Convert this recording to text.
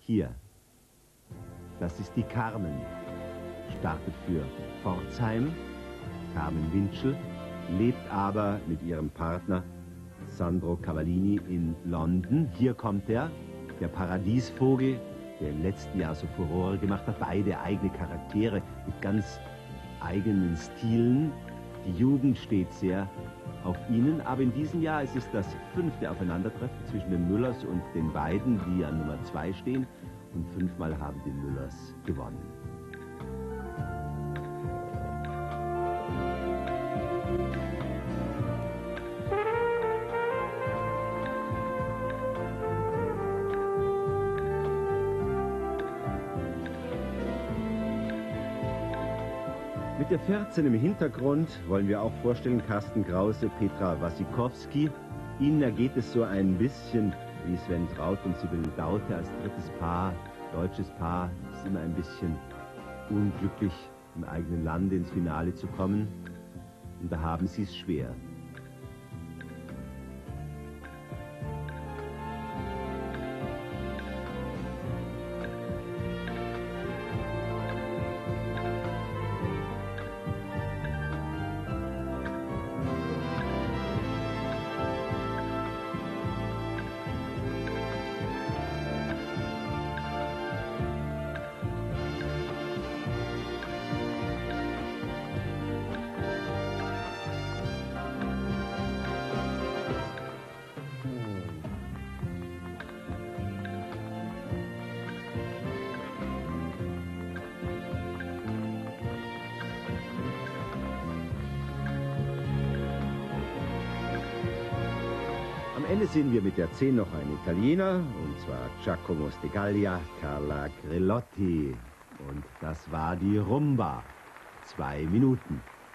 Hier, das ist die Carmen, startet für Pforzheim. Carmen Winchell lebt aber mit ihrem Partner Sandro Cavallini in London. Hier kommt er, der Paradiesvogel, der im letzten Jahr so Furore gemacht hat. Beide eigene Charaktere mit ganz eigenen Stilen. Die Jugend steht sehr auf ihnen, aber in diesem Jahr ist es das 5. Aufeinandertreffen zwischen den Müllers und den beiden, die an Nummer 2 stehen. Und 5-mal haben die Müllers gewonnen. Mit der 14 im Hintergrund wollen wir auch vorstellen, Carsten Krause, Petra Wasikowski. Ihnen ergeht es so ein bisschen wie Sven Traut und Sibylle Daute als drittes Paar, deutsches Paar, ist immer ein bisschen unglücklich, im eigenen Lande ins Finale zu kommen. Und da haben sie es schwer. Am Ende sehen wir mit der 10 noch einen Italiener, und zwar Giacomo Stegaglia, Carla Grillotti. Und das war die Rumba. 2 Minuten.